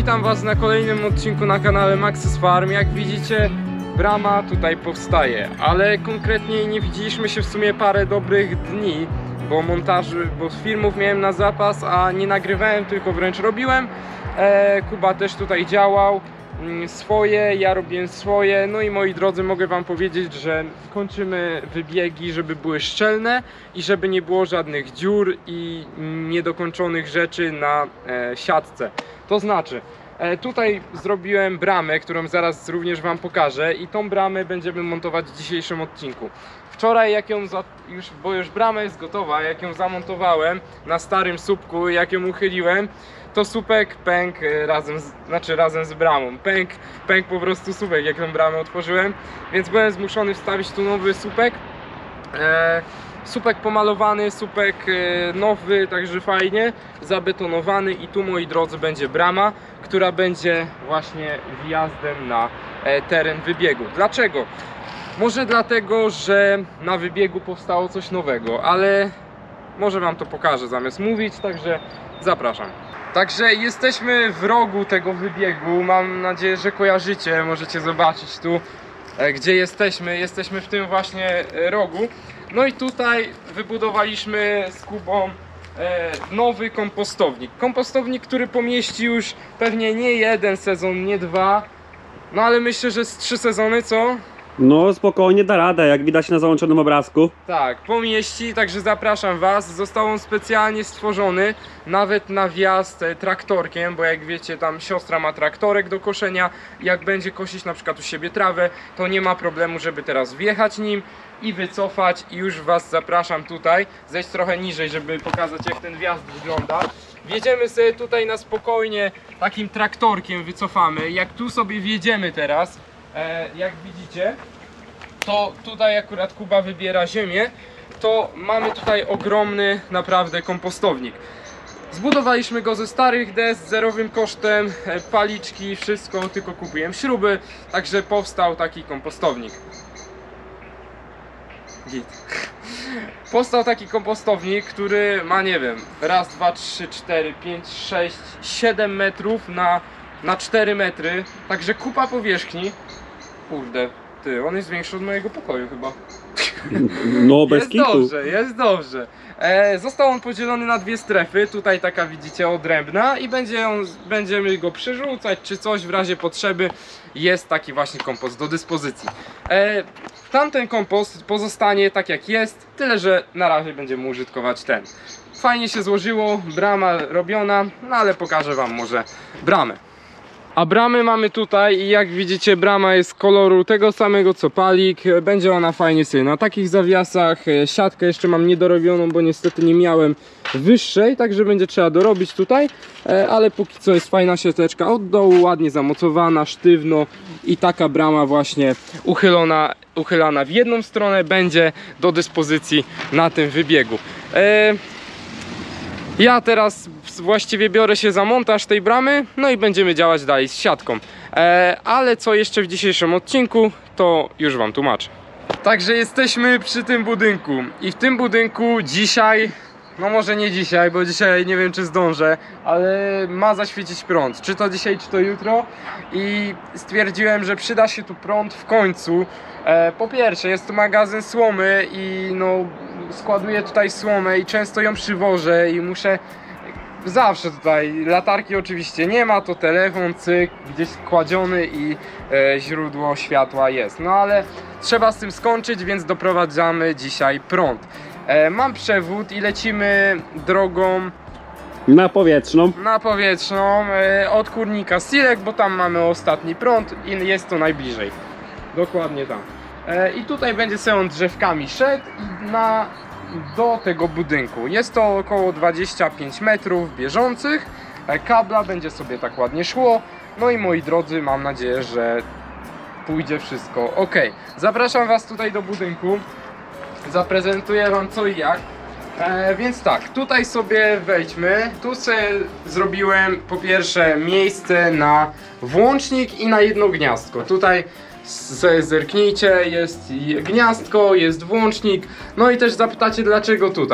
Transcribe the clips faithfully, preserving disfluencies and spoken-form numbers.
witam was na kolejnym odcinku na kanale Max's Farm. Jak widzicie, brama tutaj powstaje, ale konkretnie nie widzieliśmy się w sumie parę dobrych dni, bo montaży, bo filmów miałem na zapas, a nie nagrywałem, tylko wręcz robiłem. e, Kuba też tutaj działał swoje, ja robiłem swoje. No i moi drodzy, mogę wam powiedzieć, że kończymy wybiegi, żeby były szczelne i żeby nie było żadnych dziur i niedokończonych rzeczy na e, siatce. To znaczy, e, tutaj zrobiłem bramę, którą zaraz również wam pokażę, i tą bramę będziemy montować w dzisiejszym odcinku. Wczoraj, jak ją za, już, bo już brama jest gotowa, jak ją zamontowałem na starym słupku, jak ją uchyliłem, to słupek pękł razem z, znaczy razem z bramą. Pękł, pękł po prostu słupek, jak tą bramę otworzyłem, więc byłem zmuszony wstawić tu nowy słupek. E, słupek pomalowany, słupek e, nowy, także fajnie, zabetonowany, i tu, moi drodzy, będzie brama, która będzie właśnie wjazdem na e, teren wybiegu. Dlaczego? Może dlatego, że na wybiegu powstało coś nowego, ale może wam to pokażę zamiast mówić, także zapraszam. Także jesteśmy w rogu tego wybiegu, mam nadzieję, że kojarzycie, możecie zobaczyć tu, gdzie jesteśmy. Jesteśmy w tym właśnie rogu. No i tutaj wybudowaliśmy z Kubą nowy kompostownik. Kompostownik, który pomieści już pewnie nie jeden sezon, nie dwa, no ale myślę, że z trzy sezony, co? No spokojnie da radę, jak widać na załączonym obrazku. Tak, pomieści, także zapraszam was. Został on specjalnie stworzony nawet na wjazd traktorkiem, bo jak wiecie, tam siostra ma traktorek do koszenia. Jak będzie kosić na przykład u siebie trawę, to nie ma problemu, żeby teraz wjechać nim i wycofać, i już was zapraszam tutaj. Zejść trochę niżej, żeby pokazać, jak ten wjazd wygląda. Wjedziemy sobie tutaj na spokojnie takim traktorkiem, wycofamy. Jak tu sobie wjedziemy teraz, e, jak widzicie, to tutaj akurat Kuba wybiera ziemię, to mamy tutaj ogromny naprawdę kompostownik. Zbudowaliśmy go ze starych desk, zerowym kosztem, paliczki, wszystko, tylko kupiłem śruby, także powstał taki kompostownik. Git. Powstał taki kompostownik, który ma, nie wiem, raz, dwa, trzy, cztery, pięć, sześć, siedem metrów na, na cztery metry, także kupa powierzchni. Kurde, ty, on jest większy od mojego pokoju chyba. No bez jest kitu. dobrze, jest dobrze. E, został on podzielony na dwie strefy. Tutaj taka, widzicie, odrębna, i będzie on, będziemy go przerzucać czy coś w razie potrzeby. Jest taki właśnie kompost do dyspozycji. E, tamten kompost pozostanie tak jak jest, tyle że na razie będziemy użytkować ten. Fajnie się złożyło, brama robiona, no ale pokażę wam może bramę. A bramy mamy tutaj, i jak widzicie, brama jest koloru tego samego co palik. Będzie ona fajnie sobie na takich zawiasach. Siatkę jeszcze mam niedorobioną, bo niestety nie miałem wyższej, także będzie trzeba dorobić tutaj. Ale póki co jest fajna siateczka od dołu, ładnie zamocowana, sztywno, i taka brama właśnie uchylona, uchylana w jedną stronę będzie do dyspozycji na tym wybiegu. E Ja teraz właściwie biorę się za montaż tej bramy, no i będziemy działać dalej z siatką. E, ale co jeszcze w dzisiejszym odcinku, to już wam tłumaczę. Także jesteśmy przy tym budynku, i w tym budynku dzisiaj, no może nie dzisiaj, bo dzisiaj nie wiem, czy zdążę, ale ma zaświecić prąd, czy to dzisiaj, czy to jutro, i stwierdziłem, że przyda się tu prąd w końcu. E, po pierwsze, jest tu magazyn słomy i no składuję tutaj słomę i często ją przywożę i muszę zawsze tutaj, latarki oczywiście nie ma, to telefon, cyk, gdzieś kładziony, i e, źródło światła jest. No ale trzeba z tym skończyć, więc doprowadzamy dzisiaj prąd. E, mam przewód i lecimy drogą Na powietrzną. na powietrzną e, od kurnika Silek, bo tam mamy ostatni prąd i jest to najbliżej. Dokładnie tam. E, I tutaj będzie sobie on drzewkami szedł i na, do tego budynku. Jest to około dwadzieścia pięć metrów bieżących. E, kabla będzie sobie tak ładnie szło. No i moi drodzy, mam nadzieję, że pójdzie wszystko ok. Zapraszam was tutaj do budynku. Zaprezentuję wam co i jak. E, więc tak, tutaj sobie wejdźmy. Tu sobie zrobiłem po pierwsze miejsce na włącznik i na jedno gniazdko. Tutaj zerknijcie, jest gniazdko, jest włącznik. No i też zapytacie, dlaczego tutaj.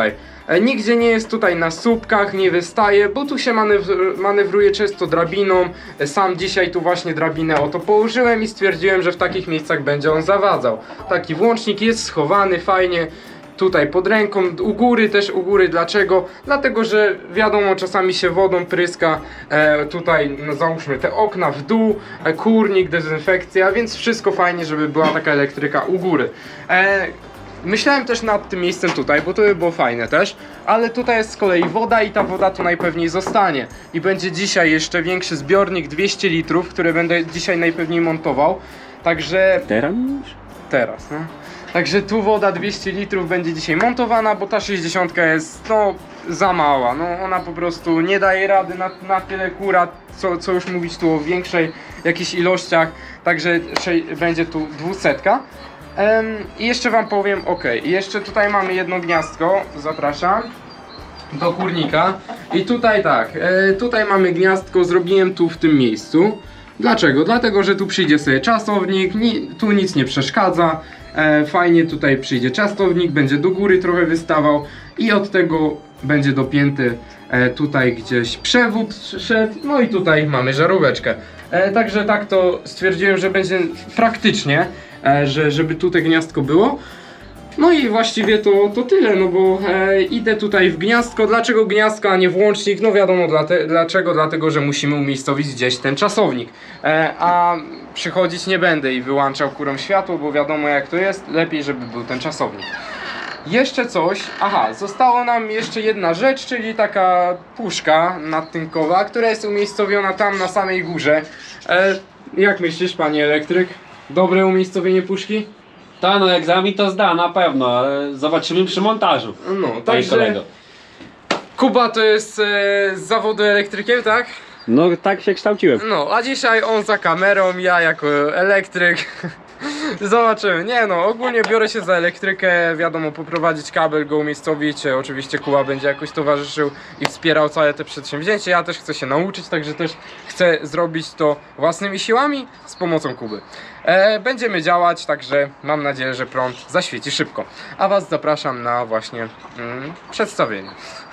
E, nigdzie nie jest tutaj na słupkach, nie wystaje, bo tu się manewr manewruje często drabiną. E, sam dzisiaj tu właśnie drabinę oto położyłem i stwierdziłem, że w takich miejscach będzie on zawadzał. Taki włącznik jest schowany fajnie. Tutaj pod ręką, u góry też, u góry dlaczego? Dlatego, że wiadomo, czasami się wodą pryska, e, tutaj no, załóżmy te okna w dół, e, kurnik, dezynfekcja, więc wszystko fajnie, żeby była taka elektryka u góry. E, myślałem też nad tym miejscem tutaj, bo to by było fajne też, ale tutaj jest z kolei woda i ta woda tu najpewniej zostanie. I będzie dzisiaj jeszcze większy zbiornik dwieście litrów, który będę dzisiaj najpewniej montował, także... Teraz mówisz? Teraz, no. Także tu woda dwieście litrów będzie dzisiaj montowana, bo ta sześćdziesiątka jest no za mała, no ona po prostu nie daje rady na, na tyle kura, co, co już mówić tu o większej jakichś ilościach, także będzie tu dwusetka. Um, I jeszcze wam powiem, ok, jeszcze tutaj mamy jedno gniazdko, zapraszam do kurnika i tutaj tak, e, tutaj mamy gniazdko, zrobiłem tu w tym miejscu. Dlaczego? Dlatego, że tu przyjdzie sobie czasownik, ni, tu nic nie przeszkadza. E, fajnie tutaj przyjdzie czasownik, będzie do góry trochę wystawał i od tego będzie dopięty e, tutaj gdzieś przewód szedł, no i tutaj mamy żaróweczkę. E, także tak to stwierdziłem, że będzie praktycznie, e, że, żeby tutaj gniazdko było. No i właściwie to, to tyle, no bo e, idę tutaj w gniazdko. Dlaczego gniazdko, a nie włącznik? No wiadomo dlate, dlaczego, dlatego, że musimy umiejscowić gdzieś ten czasownik. E, a przychodzić nie będę i wyłączał kurą światło, bo wiadomo jak to jest, lepiej żeby był ten czasownik. Jeszcze coś, aha, została nam jeszcze jedna rzecz, czyli taka puszka nadtynkowa, która jest umiejscowiona tam na samej górze. E, jak myślisz, panie elektryk? Dobre umiejscowienie puszki? Ta, no egzamin to zda na pewno, ale zobaczymy przy montażu. No, także Kuba to jest e, z zawodu elektrykiem, tak? No tak się kształciłem. No, a dzisiaj on za kamerą, ja jako elektryk. Zobaczymy. Nie no, ogólnie biorę się za elektrykę, wiadomo, poprowadzić kabel, go umiejscowić. Oczywiście Kuba będzie jakoś towarzyszył i wspierał całe te przedsięwzięcie. Ja też chcę się nauczyć, także też chcę zrobić to własnymi siłami z pomocą Kuby. E, będziemy działać, także mam nadzieję, że prąd zaświeci szybko. A was zapraszam na właśnie mm, przedstawienie.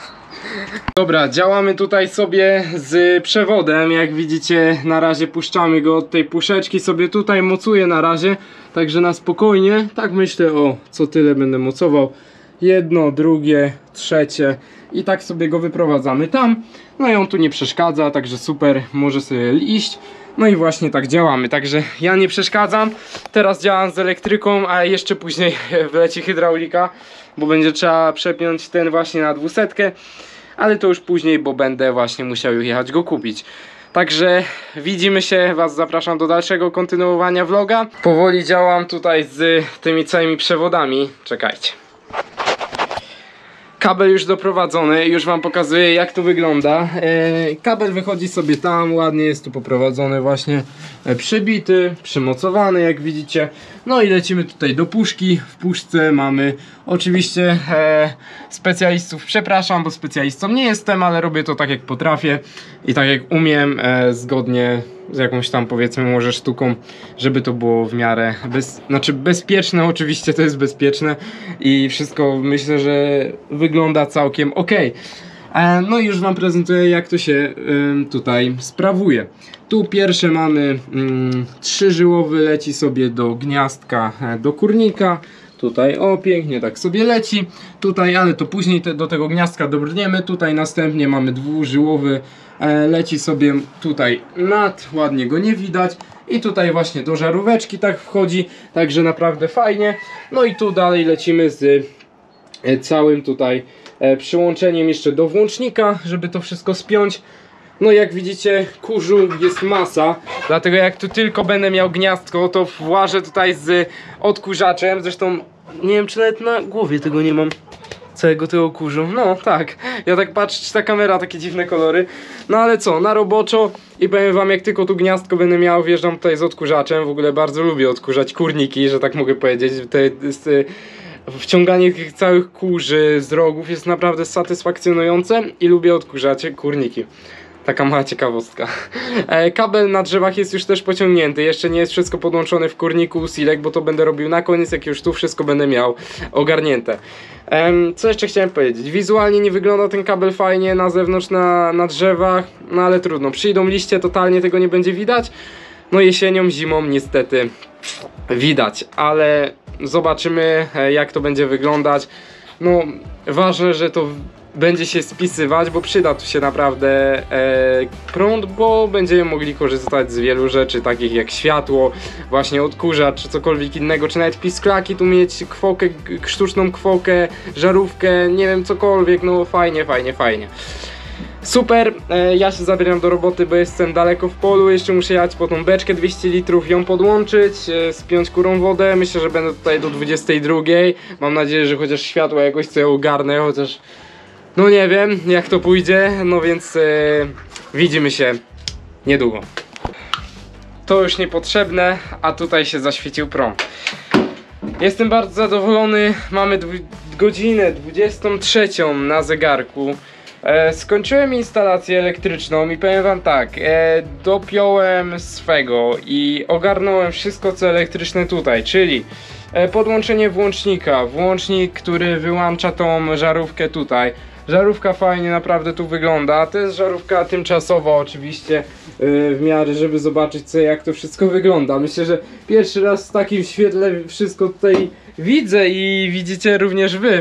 Dobra, działamy tutaj sobie z przewodem, jak widzicie na razie puszczamy go od tej puszeczki, sobie tutaj mocuję na razie, także na spokojnie, tak myślę, o co tyle będę mocował, jedno, drugie, trzecie i tak sobie go wyprowadzamy tam, no i on tu nie przeszkadza, także super, może sobie iść. No i właśnie tak działamy, także ja nie przeszkadzam, teraz działam z elektryką, a jeszcze później wleci hydraulika, bo będzie trzeba przepiąć ten właśnie na dwusetkę. Ale to już później, bo będę właśnie musiał jechać go kupić. Także widzimy się, was zapraszam do dalszego kontynuowania vloga. Powoli działam tutaj z tymi całymi przewodami. Czekajcie. Kabel już doprowadzony, już wam pokazuję jak to wygląda. e, Kabel wychodzi sobie tam, ładnie jest tu poprowadzony właśnie, e, przybity, przymocowany jak widzicie. No i lecimy tutaj do puszki. W puszce mamy oczywiście e, specjalistów, przepraszam, bo specjalistą nie jestem, ale robię to tak jak potrafię i tak jak umiem, e, zgodnie z jakąś tam powiedzmy może sztuką, żeby to było w miarę bez, znaczy bezpieczne, oczywiście to jest bezpieczne i wszystko myślę, że wygląda całkiem ok. E, no i już wam prezentuję jak to się y, tutaj sprawuje. Tu pierwsze mamy y, trzyżyłowy, leci sobie do gniazdka, e, do kurnika. Tutaj o pięknie tak sobie leci. Tutaj, ale to później te, do tego gniazdka dobrniemy. Tutaj następnie mamy dwużyłowy, e, leci sobie tutaj nad, ładnie go nie widać. I tutaj właśnie do żaróweczki tak wchodzi, także naprawdę fajnie. No i tu dalej lecimy z e, całym tutaj e, przyłączeniem jeszcze do włącznika, żeby to wszystko spiąć. No jak widzicie, kurzu jest masa, dlatego jak tu tylko będę miał gniazdko, to włażę tutaj z odkurzaczem. Zresztą nie wiem, czy nawet na głowie tego nie mam, całego tego kurzu. No tak, ja tak patrzę, czy ta kamera, takie dziwne kolory. No ale co, na roboczo i powiem wam, jak tylko tu gniazdko będę miał, wjeżdżam tutaj z odkurzaczem. W ogóle bardzo lubię odkurzać kurniki, że tak mogę powiedzieć. Te, te, wciąganie tych całych kurzy z rogów jest naprawdę satysfakcjonujące i lubię odkurzać kurniki. Taka mała ciekawostka. E, kabel na drzewach jest już też pociągnięty. Jeszcze nie jest wszystko podłączone w kurniku usilek, bo to będę robił na koniec, jak już tu wszystko będę miał ogarnięte. E, co jeszcze chciałem powiedzieć? Wizualnie nie wygląda ten kabel fajnie na zewnątrz, na, na drzewach, no ale trudno. Przyjdą liście, totalnie tego nie będzie widać. No jesienią, zimą niestety widać, ale zobaczymy, jak to będzie wyglądać. No ważne, że to będzie się spisywać, bo przyda tu się naprawdę e, prąd, bo będziemy mogli korzystać z wielu rzeczy, takich jak światło, właśnie odkurzacz, czy cokolwiek innego, czy nawet pisklaki, tu mieć kwokę, sztuczną kwokę, żarówkę, nie wiem, cokolwiek, no fajnie, fajnie, fajnie. Super, e, ja się zabieram do roboty, bo jestem daleko w polu, jeszcze muszę jechać po tą beczkę dwieście litrów, ją podłączyć, e, spiąć kurą wodę, myślę, że będę tutaj do dwudziestej drugiej, mam nadzieję, że chociaż światło jakoś sobie ogarnę, chociaż no nie wiem jak to pójdzie, no więc e, widzimy się niedługo. To już niepotrzebne, a tutaj się zaświecił prąd. Jestem bardzo zadowolony, mamy godzinę dwudziestą trzecią na zegarku. E, skończyłem instalację elektryczną i powiem wam tak, e, dopiąłem swego i ogarnąłem wszystko co elektryczne tutaj, czyli e, podłączenie włącznika, włącznik, który wyłącza tą żarówkę tutaj. Żarówka fajnie naprawdę tu wygląda, to jest żarówka tymczasowa oczywiście, yy, w miarę, żeby zobaczyć co, jak to wszystko wygląda. Myślę, że pierwszy raz w takim świetle wszystko tutaj widzę i widzicie również wy.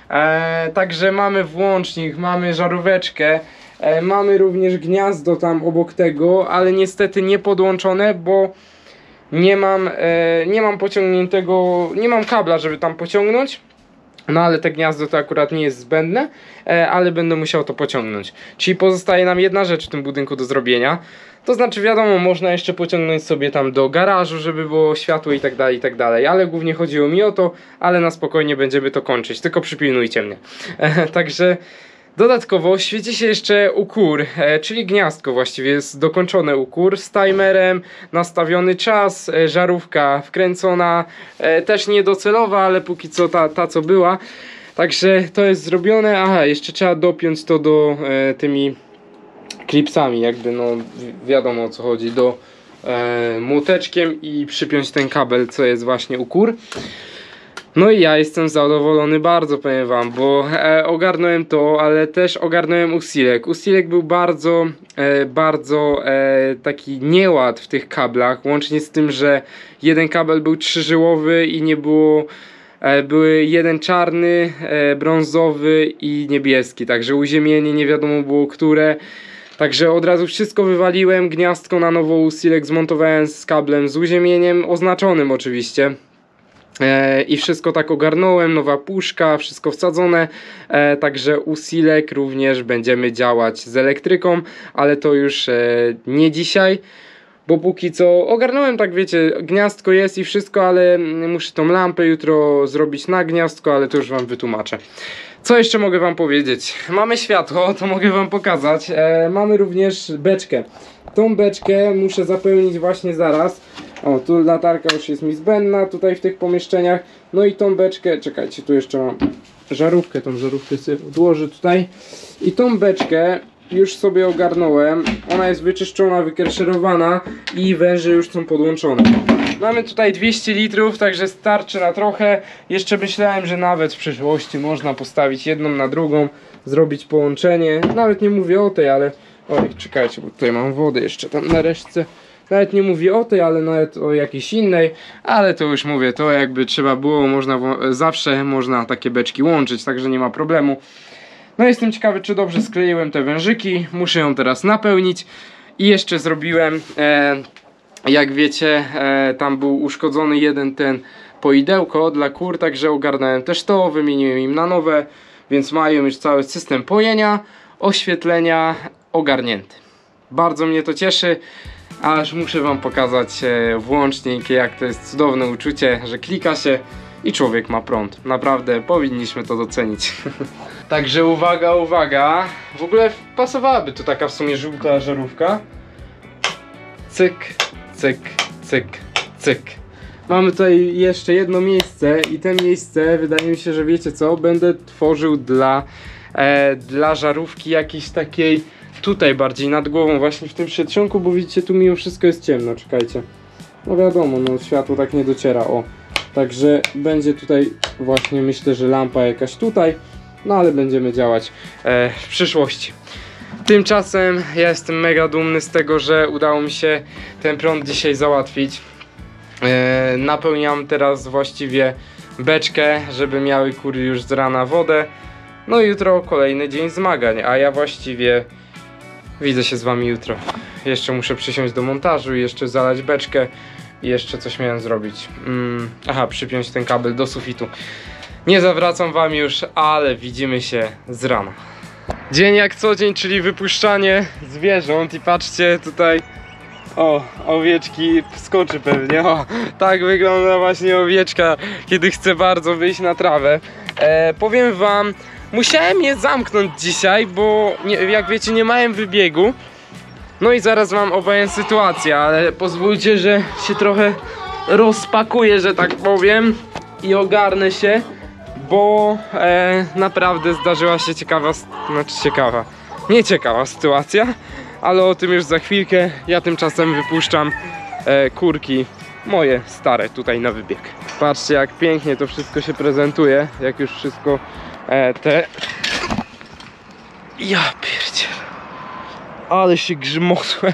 E, także mamy włącznik, mamy żaróweczkę, e, mamy również gniazdo tam obok tego, ale niestety nie podłączone, bo nie mam, e, nie mam pociągniętego, nie mam kabla, żeby tam pociągnąć. No ale te gniazdo to akurat nie jest zbędne, e, ale będę musiał to pociągnąć. Czyli pozostaje nam jedna rzecz w tym budynku do zrobienia. To znaczy wiadomo, można jeszcze pociągnąć sobie tam do garażu, żeby było światło i tak dalej, i tak dalej. Ale głównie chodziło mi o to, ale na spokojnie będziemy to kończyć, tylko przypilnujcie mnie. E, także dodatkowo świeci się jeszcze ukór, e, czyli gniazdko właściwie jest dokończone ukór z timerem, nastawiony czas, e, żarówka wkręcona, e, też niedocelowa, ale póki co ta, ta co była. Także to jest zrobione, aha, jeszcze trzeba dopiąć to do e, tymi klipsami, jakby no wi wiadomo o co chodzi, do e, młoteczkiem i przypiąć ten kabel, co jest właśnie ukór. No i ja jestem zadowolony bardzo, powiem wam, bo e, ogarnąłem to, ale też ogarnąłem usilek. Usilek był bardzo, e, bardzo e, taki nieład w tych kablach, łącznie z tym, że jeden kabel był trzyżyłowy i nie było, e, były jeden czarny, e, brązowy i niebieski, także uziemienie nie wiadomo było które. Także od razu wszystko wywaliłem, gniazdko na nowo usilek zmontowałem z kablem z uziemieniem, oznaczonym oczywiście. E, I wszystko tak ogarnąłem, nowa puszka, wszystko wsadzone, e, także usilek również będziemy działać z elektryką, ale to już e, nie dzisiaj, bo póki co ogarnąłem, tak wiecie, gniazdko jest i wszystko, ale muszę tą lampę jutro zrobić na gniazdko, ale to już wam wytłumaczę. Co jeszcze mogę wam powiedzieć? Mamy światło, to mogę wam pokazać, e, mamy również beczkę. Tą beczkę muszę zapełnić właśnie zaraz. O, tu latarka już jest mi zbędna tutaj w tych pomieszczeniach. No i tą beczkę, czekajcie, tu jeszcze mam żarówkę, tą żarówkę sobie odłożę tutaj. I tą beczkę już sobie ogarnąłem. Ona jest wyczyszczona, wykerszerowana i węże już są podłączone. Mamy tutaj dwieście litrów, także starczy na trochę. Jeszcze myślałem, że nawet w przyszłości można postawić jedną na drugą, zrobić połączenie. Nawet nie mówię o tej, ale... Oj, czekajcie, bo tutaj mam wodę jeszcze tam na resztce. Nawet nie mówię o tej, ale nawet o jakiejś innej. Ale to już mówię, to jakby trzeba było, można zawsze można takie beczki łączyć, także nie ma problemu. No jestem ciekawy, czy dobrze skleiłem te wężyki. Muszę ją teraz napełnić. I jeszcze zrobiłem, e, jak wiecie, e, tam był uszkodzony jeden ten poidełko dla kur, także ogarnąłem też to, wymieniłem im na nowe, więc mają już cały system pojenia, oświetlenia ogarnięty. Bardzo mnie to cieszy, aż muszę wam pokazać e, włącznik, jak to jest cudowne uczucie, że klika się i człowiek ma prąd. Naprawdę powinniśmy to docenić. Także uwaga, uwaga. W ogóle pasowałaby tu taka w sumie żółta żarówka. Cyk, cyk, cyk, cyk. Mamy tutaj jeszcze jedno miejsce i to miejsce, wydaje mi się, że wiecie co, będę tworzył dla, e, dla żarówki jakiejś takiej tutaj bardziej nad głową, właśnie w tym przedsionku, bo widzicie, tu mimo wszystko jest ciemno, czekajcie. No wiadomo, no światło tak nie dociera, o. Także będzie tutaj właśnie, myślę, że lampa jakaś tutaj, no ale będziemy działać e, w przyszłości. Tymczasem ja jestem mega dumny z tego, że udało mi się ten prąd dzisiaj załatwić. E, napełniam teraz właściwie beczkę, żeby miały kury już z rana wodę. No i jutro kolejny dzień zmagań, a ja właściwie widzę się z wami jutro. Jeszcze muszę przysiąść do montażu i jeszcze zalać beczkę i jeszcze coś miałem zrobić. Mm, aha, przypiąć ten kabel do sufitu. Nie zawracam wam już, ale widzimy się z rana. Dzień jak co dzień, czyli wypuszczanie zwierząt i patrzcie tutaj. O, owieczki skoczy pewnie. O, tak wygląda właśnie owieczka, kiedy chce bardzo wyjść na trawę. E, powiem wam, musiałem je zamknąć dzisiaj, bo nie, jak wiecie, nie miałem wybiegu. No i zaraz wam opowiem sytuację, ale pozwólcie, że się trochę rozpakuję, że tak powiem, i ogarnę się, bo e, naprawdę zdarzyła się ciekawa, znaczy ciekawa, nie ciekawa sytuacja, ale o tym już za chwilkę. Ja tymczasem wypuszczam e, kurki moje stare tutaj na wybieg. Patrzcie, jak pięknie to wszystko się prezentuje, jak już wszystko e, te... Ja pierdzielę. Ale się grzmotłem.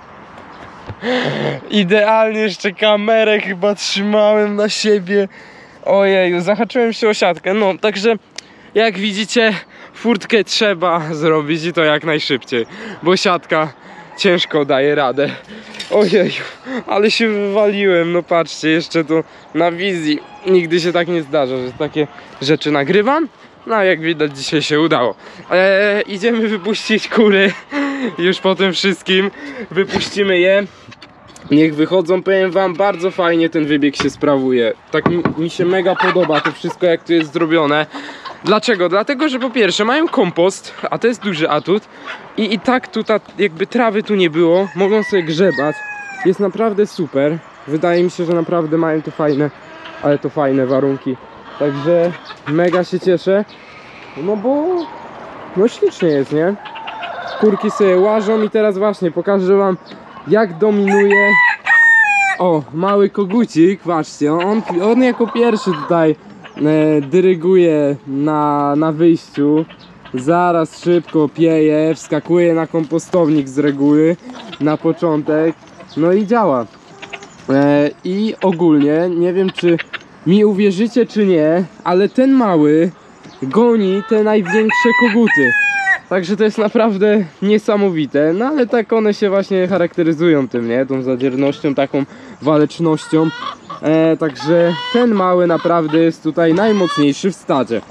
Idealnie jeszcze kamerę chyba trzymałem na siebie. Ojeju, zahaczyłem się o siatkę. No, także jak widzicie, furtkę trzeba zrobić i to jak najszybciej, bo siatka ciężko daje radę. Ojeju, ale się wywaliłem. No patrzcie, jeszcze to na wizji nigdy się tak nie zdarza, że takie rzeczy nagrywam. No jak widać, dzisiaj się udało. Eee, idziemy wypuścić kury. Już po tym wszystkim wypuścimy je. Niech wychodzą. Powiem wam, bardzo fajnie ten wybieg się sprawuje. Tak mi, mi się mega podoba to wszystko, jak tu jest zrobione. Dlaczego? Dlatego, że po pierwsze mają kompost, a to jest duży atut. I i tak tutaj jakby trawy tu nie było, mogą sobie grzebać. Jest naprawdę super. Wydaje mi się, że naprawdę mają to fajne, ale to fajne warunki. Także mega się cieszę. No bo no ślicznie jest, nie? Kurki sobie łażą i teraz właśnie pokażę wam, jak dominuje. O, mały kogucik, patrzcie, on, on jako pierwszy tutaj e, dyryguje na, na wyjściu. Zaraz szybko pieje, wskakuje na kompostownik z reguły na początek. No i działa. E, I ogólnie, nie wiem czy mi uwierzycie czy nie, ale ten mały goni te największe koguty. Także to jest naprawdę niesamowite. No ale tak one się właśnie charakteryzują tym, nie? Tą zadziernością, taką walecznością. E, także ten mały naprawdę jest tutaj najmocniejszy w stadzie.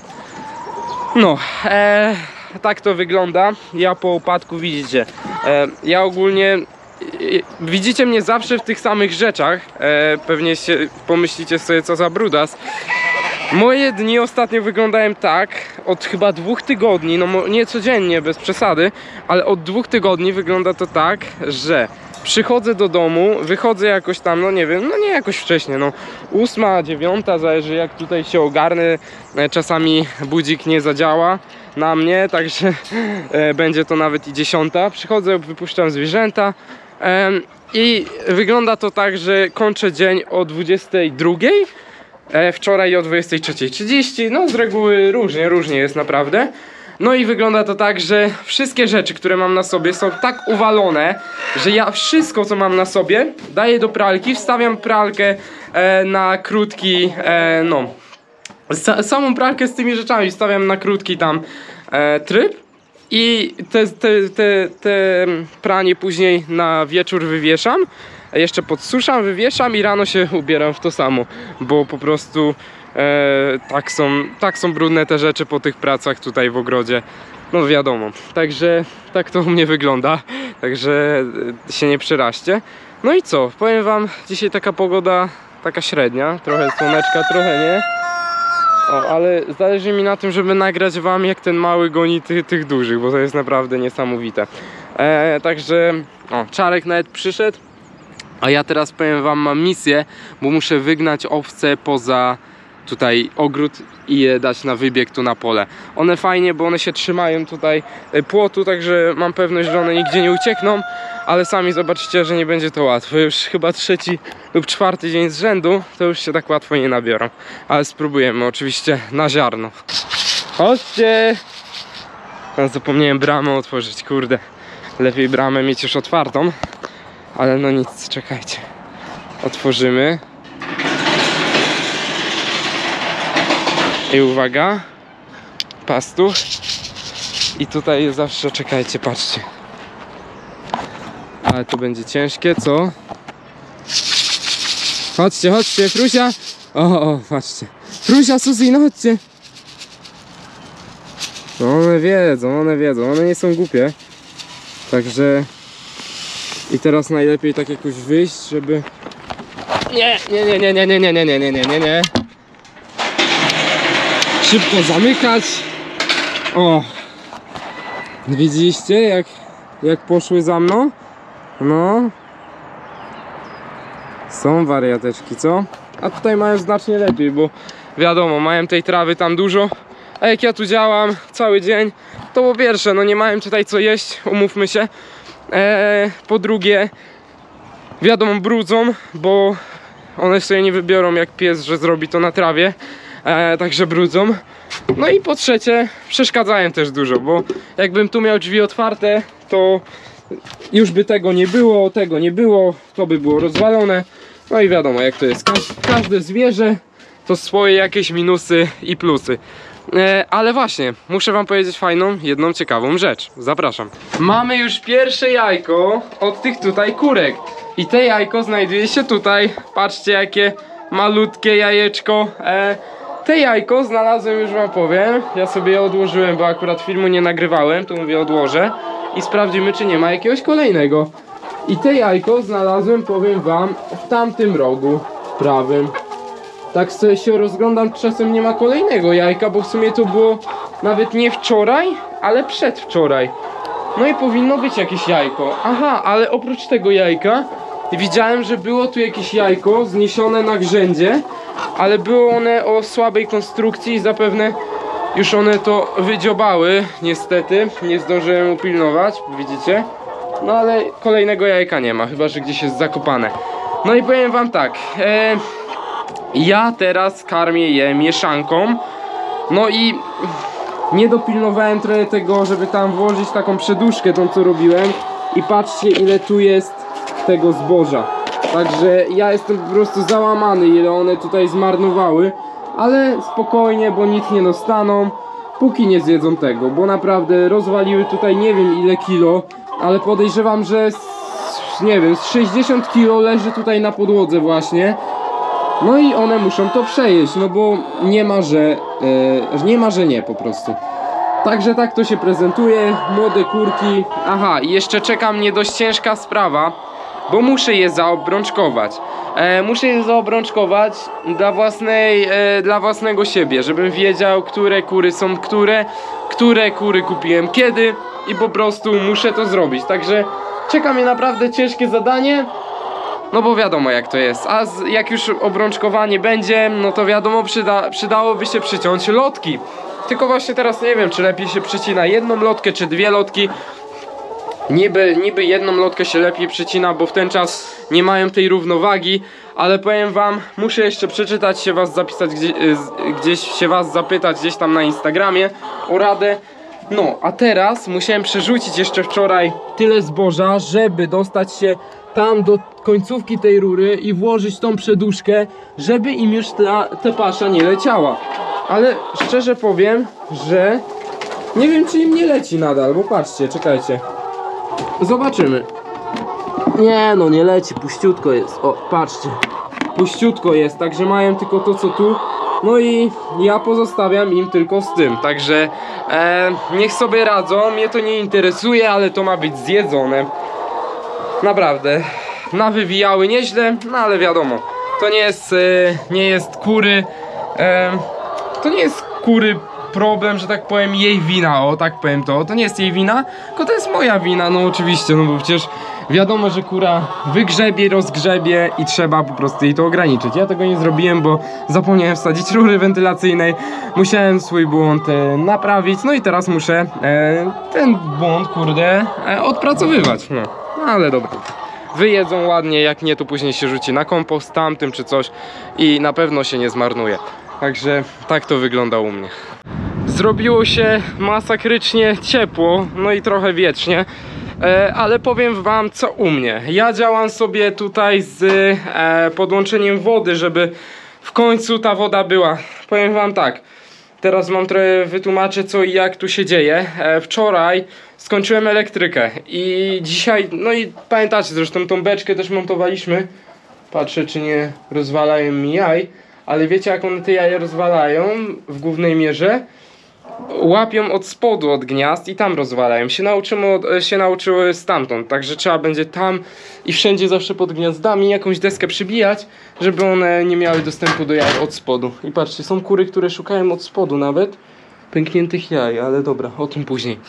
No, e, tak to wygląda. Ja po upadku widzicie. E, ja ogólnie... Widzicie mnie zawsze w tych samych rzeczach. e, Pewnie się pomyślicie sobie, co za brudas. Moje dni ostatnio wyglądają tak, od chyba dwóch tygodni, no nie codziennie, bez przesady, ale od dwóch tygodni wygląda to tak, że przychodzę do domu, wychodzę jakoś tam, no nie wiem, no nie jakoś wcześnie, no ósma, dziewiąta, zależy jak tutaj się ogarnę, czasami budzik nie zadziała na mnie, także e, będzie to nawet i dziesiąta. Przychodzę, wypuszczam zwierzęta e, i wygląda to tak, że kończę dzień o dwudziestej drugiej. E, wczoraj o dwudziestej trzeciej trzydzieści, no z reguły różnie, różnie jest naprawdę. No i wygląda to tak, że wszystkie rzeczy, które mam na sobie są tak uwalone, że ja wszystko co mam na sobie daję do pralki, wstawiam pralkę e, na krótki, e, no sa, samą pralkę z tymi rzeczami wstawiam na krótki tam e, tryb i te, te, te, te pranie później na wieczór wywieszam. Jeszcze podsuszam, wywieszam i rano się ubieram w to samo, bo po prostu e, tak, są, tak są brudne te rzeczy po tych pracach tutaj w ogrodzie. No wiadomo, także tak to u mnie wygląda, także się nie przeraźcie. No i co, powiem wam, dzisiaj taka pogoda taka średnia, trochę słoneczka, trochę nie. O, ale zależy mi na tym, żeby nagrać wam, jak ten mały goni tych, tych dużych, bo to jest naprawdę niesamowite. E, także o, Czarek nawet przyszedł. A ja teraz powiem wam, mam misję, bo muszę wygnać owce poza tutaj ogród i je dać na wybieg tu na pole. One fajnie, bo one się trzymają tutaj płotu, także mam pewność, że one nigdzie nie uciekną, ale sami zobaczycie, że nie będzie to łatwo. Już chyba trzeci lub czwarty dzień z rzędu, to już się tak łatwo nie nabiorą, ale spróbujemy oczywiście na ziarno. Chodźcie! No, zapomniałem bramę otworzyć, kurde. Lepiej bramę mieć już otwartą, ale no nic, czekajcie. Otworzymy. I uwaga, pastuch. I tutaj jest zawsze, czekajcie, patrzcie. Ale to będzie ciężkie, co? Chodźcie, chodźcie, Frusia. O, o, patrzcie. Frusia, Suzy, no chodźcie. No one wiedzą, one wiedzą, one nie są głupie. Także... I teraz najlepiej tak jakoś wyjść, żeby... Nie, nie, nie, nie, nie, nie, nie, nie, nie, nie, nie, nie, nie. Szybko zamykać. O! Widzieliście jak, jak poszły za mną? No. Są wariateczki, co? A tutaj mają znacznie lepiej, bo wiadomo, mają tej trawy tam dużo. A jak ja tu działam cały dzień, to po pierwsze, no nie mają tutaj co jeść, umówmy się. Eee, po drugie, wiadomo, brudzą, bo one sobie nie wybiorą jak pies, że zrobi to na trawie. Eee, także brudzą. No i po trzecie, przeszkadzają też dużo, bo jakbym tu miał drzwi otwarte, to już by tego nie było, tego nie było, to by było rozwalone. No i wiadomo jak to jest, każde zwierzę to swoje jakieś minusy i plusy. E, ale właśnie, muszę wam powiedzieć fajną, jedną ciekawą rzecz. Zapraszam. Mamy już pierwsze jajko od tych tutaj kurek. I te jajko znajduje się tutaj. Patrzcie jakie malutkie jajeczko. E, te jajko znalazłem, już wam powiem. Ja sobie je odłożyłem, bo akurat filmu nie nagrywałem. Tu mówię odłożę. I sprawdzimy, czy nie ma jakiegoś kolejnego. I te jajko znalazłem, powiem wam, w tamtym rogu prawym. Tak sobie się rozglądam, czasem nie ma kolejnego jajka, bo w sumie to było nawet nie wczoraj, ale przedwczoraj. No i powinno być jakieś jajko. Aha, ale oprócz tego jajka widziałem, że było tu jakieś jajko zniesione na grzędzie, ale były one o słabej konstrukcji i zapewne już one to wydziobały. Niestety, nie zdążyłem upilnować, widzicie? No ale kolejnego jajka nie ma, chyba że gdzieś jest zakopane. No i powiem wam tak, e, ja teraz karmię je mieszanką. No i nie dopilnowałem trochę tego, żeby tam włożyć taką przeduszkę, tą co robiłem. I patrzcie ile tu jest tego zboża. Także ja jestem po prostu załamany, ile one tutaj zmarnowały. Ale spokojnie, bo nic nie dostaną, póki nie zjedzą tego. Bo naprawdę rozwaliły tutaj nie wiem ile kilo, ale podejrzewam, że z, nie wiem, z sześćdziesiąt kilo leży tutaj na podłodze właśnie. No i one muszą to przejeść, no bo nie ma, że yy, nie ma, że nie po prostu. Także tak to się prezentuje, młode kurki. Aha, i jeszcze czeka mnie dość ciężka sprawa, bo muszę je zaobrączkować. E, muszę je zaobrączkować dla własnej, e, dla własnego siebie, żebym wiedział, które kury są które, które kury kupiłem kiedy i po prostu muszę to zrobić. Także czeka mnie naprawdę ciężkie zadanie. No bo wiadomo jak to jest, a z, jak już obrączkowanie będzie, no to wiadomo przyda, przydałoby się przyciąć lotki. Tylko właśnie teraz nie wiem, czy lepiej się przycina jedną lotkę, czy dwie lotki. Niby, niby jedną lotkę się lepiej przycina, bo w ten czas nie mają tej równowagi. Ale powiem wam, muszę jeszcze przeczytać się was, zapisać gdzieś, gdzieś się was zapytać gdzieś tam na Instagramie o radę. No, a teraz musiałem przerzucić jeszcze wczoraj tyle zboża, żeby dostać się tam do końcówki tej rury i włożyć tą przeduszkę, żeby im już ta, ta pasza nie leciała. Ale szczerze powiem, że nie wiem czy im nie leci nadal, bo patrzcie, czekajcie. Zobaczymy. Nie no, nie leci, puściutko jest. O, patrzcie. Puściutko jest, także mają tylko to co tu. No i ja pozostawiam im tylko z tym. Także e, niech sobie radzą, mnie to nie interesuje, ale to ma być zjedzone. Naprawdę. Nawywijały nieźle, no ale wiadomo. To nie jest, e, nie jest kury. E, to nie jest kury problem, że tak powiem, jej wina, o tak powiem to, to nie jest jej wina, tylko to jest moja wina, no oczywiście, no bo przecież wiadomo, że kura wygrzebie, rozgrzebie i trzeba po prostu jej to ograniczyć. Ja tego nie zrobiłem, bo zapomniałem wsadzić rury wentylacyjnej, musiałem swój błąd e, naprawić, no i teraz muszę e, ten błąd, kurde, e, odpracowywać, no, no ale dobra. Wyjedzą ładnie, jak nie to później się rzuci na kompost tamtym czy coś i na pewno się nie zmarnuje. Także tak to wygląda u mnie. Zrobiło się masakrycznie ciepło, no i trochę wiecznie, e, ale powiem wam co u mnie. Ja działam sobie tutaj z e, podłączeniem wody, żeby w końcu ta woda była. Powiem wam tak, teraz wam trochę wytłumaczę co i jak tu się dzieje. E, wczoraj skończyłem elektrykę i dzisiaj, no i pamiętacie zresztą tą beczkę też montowaliśmy. Patrzę czy nie rozwalają mi jaj, ale wiecie jak one te jaja rozwalają w głównej mierze? Łapią od spodu, od gniazd i tam rozwalają. Się, nauczymy, się nauczyły stamtąd, także trzeba będzie tam i wszędzie zawsze pod gniazdami jakąś deskę przybijać, żeby one nie miały dostępu do jaj od spodu. I patrzcie, są kury, które szukają od spodu nawet pękniętych jaj, ale dobra, o tym później.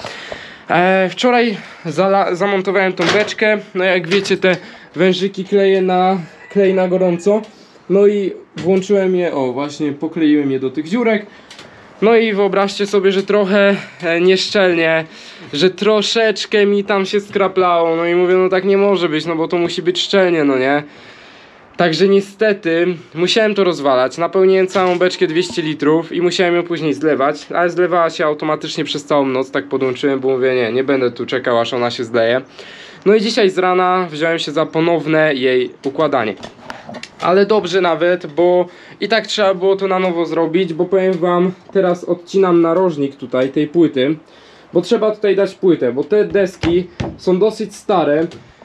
E, wczoraj zala, zamontowałem tą beczkę, no jak wiecie te wężyki kleję na, klej na gorąco. No i włączyłem je, o właśnie pokleiłem je do tych dziurek. No i wyobraźcie sobie, że trochę e, nieszczelnie, że troszeczkę mi tam się skraplało. No i mówię, no tak nie może być, no bo to musi być szczelnie, no nie. Także niestety musiałem to rozwalać. Napełniłem całą beczkę dwieście litrów i musiałem ją później zlewać. Ale zlewała się automatycznie przez całą noc, tak podłączyłem, bo mówię, nie, nie będę tu czekał aż ona się zleje. No i dzisiaj z rana wziąłem się za ponowne jej układanie. Ale dobrze nawet, bo i tak trzeba było to na nowo zrobić, bo powiem wam, teraz odcinam narożnik tutaj tej płyty, bo trzeba tutaj dać płytę, bo te deski są dosyć stare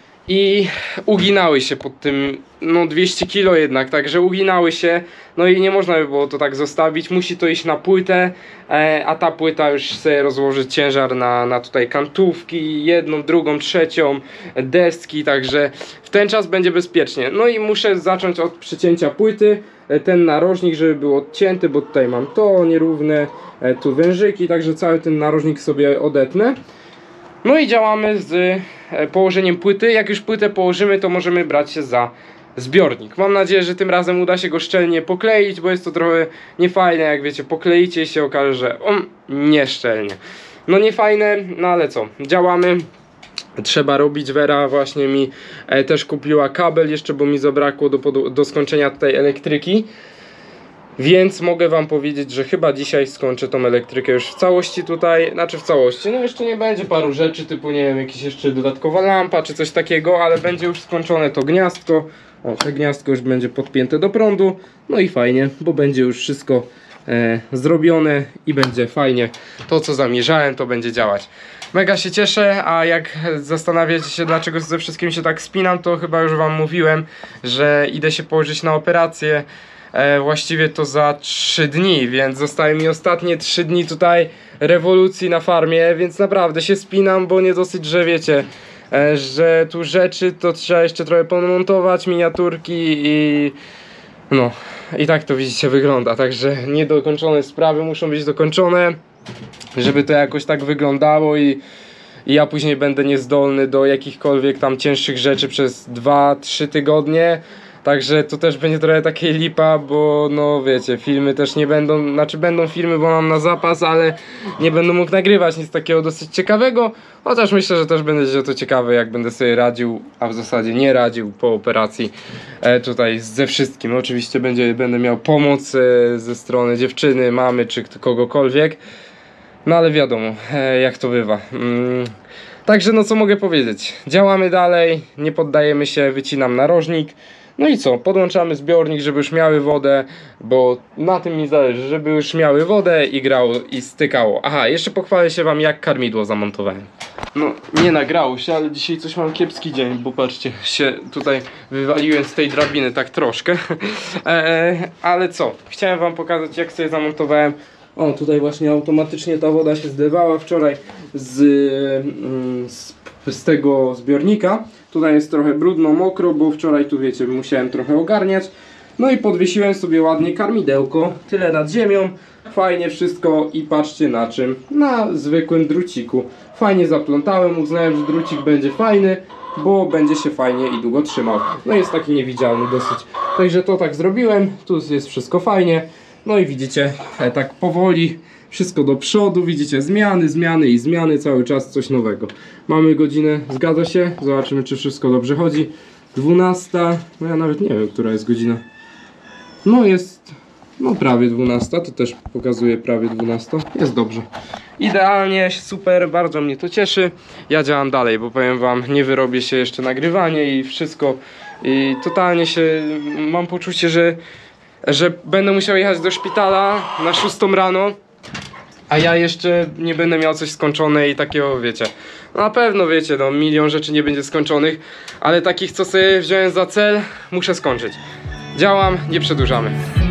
i uginały się pod tym, no dwieście kilo jednak, także uginały się, no i nie można by było to tak zostawić, musi to iść na płytę, e, a ta płyta już sobie rozłożyć ciężar na, na tutaj kantówki, jedną, drugą, trzecią, deski, także w ten czas będzie bezpiecznie. No i muszę zacząć od przycięcia płyty, e, ten narożnik, żeby był odcięty, bo tutaj mam to nierówne, e, tu wężyki, także cały ten narożnik sobie odetnę. No i działamy z położeniem płyty. Jak już płytę położymy, to możemy brać się za zbiornik. Mam nadzieję, że tym razem uda się go szczelnie pokleić, bo jest to trochę niefajne, jak wiecie, pokleicie i się okaże, że on nieszczelnie. No niefajne, no ale co, działamy. Trzeba robić. Wera właśnie mi e, też kupiła kabel jeszcze, bo mi zabrakło do, do skończenia tutaj elektryki. Więc mogę wam powiedzieć, że chyba dzisiaj skończę tą elektrykę już w całości tutaj, znaczy w całości, no jeszcze nie będzie paru rzeczy typu, nie wiem, jakaś jeszcze dodatkowa lampa czy coś takiego, ale będzie już skończone to gniazdko. O, to gniazdko już będzie podpięte do prądu, no i fajnie, bo będzie już wszystko e, zrobione i będzie fajnie. To co zamierzałem, to będzie działać. Mega się cieszę, a jak zastanawiacie się dlaczego ze wszystkim się tak spinam, to chyba już wam mówiłem, że idę się położyć na operację. E, właściwie to za trzy dni, więc zostały mi ostatnie trzy dni tutaj rewolucji na farmie, więc naprawdę się spinam, bo nie dosyć, że wiecie, e, że tu rzeczy to trzeba jeszcze trochę pomontować, miniaturki i no i tak to widzicie wygląda, także niedokończone sprawy muszą być dokończone, żeby to jakoś tak wyglądało i i ja później będę niezdolny do jakichkolwiek tam cięższych rzeczy przez dwa trzy tygodnie. Także to też będzie trochę takiej lipa, bo no wiecie, filmy też nie będą, znaczy będą filmy, bo mam na zapas, ale nie będę mógł nagrywać nic takiego dosyć ciekawego. Chociaż myślę, że też będzie to ciekawe, jak będę sobie radził, a w zasadzie nie radził po operacji e, tutaj ze wszystkim. No, oczywiście będzie, będę miał pomoc e, ze strony dziewczyny, mamy czy kogokolwiek. No ale wiadomo, e, jak to bywa. Mm. Także no co mogę powiedzieć, działamy dalej, nie poddajemy się, wycinam narożnik. No i co, podłączamy zbiornik, żeby już miały wodę, bo na tym mi zależy, żeby już miały wodę i grało i stykało. Aha, jeszcze pochwalę się wam, jak karmidło zamontowałem. No, nie nagrało się, ale dzisiaj coś mam kiepski dzień, bo patrzcie, się tutaj wywaliłem z tej drabiny tak troszkę. eee, ale co, chciałem wam pokazać, jak sobie zamontowałem. O, tutaj właśnie automatycznie ta woda się zlewała wczoraj z, z, z tego zbiornika. Tutaj jest trochę brudno, mokro, bo wczoraj tu wiecie, musiałem trochę ogarniać. No i podwiesiłem sobie ładnie karmidełko, tyle nad ziemią. Fajnie wszystko i patrzcie na czym, na zwykłym druciku. Fajnie zaplątałem, uznałem, że drucik będzie fajny. bo będzie się fajnie i długo trzymał. No jest taki niewidzialny dosyć. Także to tak zrobiłem, tu jest wszystko fajnie. No i widzicie, e, tak powoli wszystko do przodu, widzicie, zmiany, zmiany i zmiany, cały czas coś nowego. Mamy godzinę, zgadza się? Zobaczymy, czy wszystko dobrze chodzi. dwunasta, no ja nawet nie wiem, która jest godzina. No jest, no prawie dwunasta, to też pokazuje prawie dwunasta. Jest dobrze. Idealnie, super, bardzo mnie to cieszy. Ja działam dalej, bo powiem wam, nie wyrobię się jeszcze nagrywanie i wszystko. I totalnie się, mam poczucie, że, że będę musiał jechać do szpitala na szóstą rano. A ja jeszcze nie będę miał coś skończone i takiego, wiecie, no na pewno wiecie, no milion rzeczy nie będzie skończonych, ale takich, co sobie wziąłem za cel, muszę skończyć. Działam, nie przedłużamy.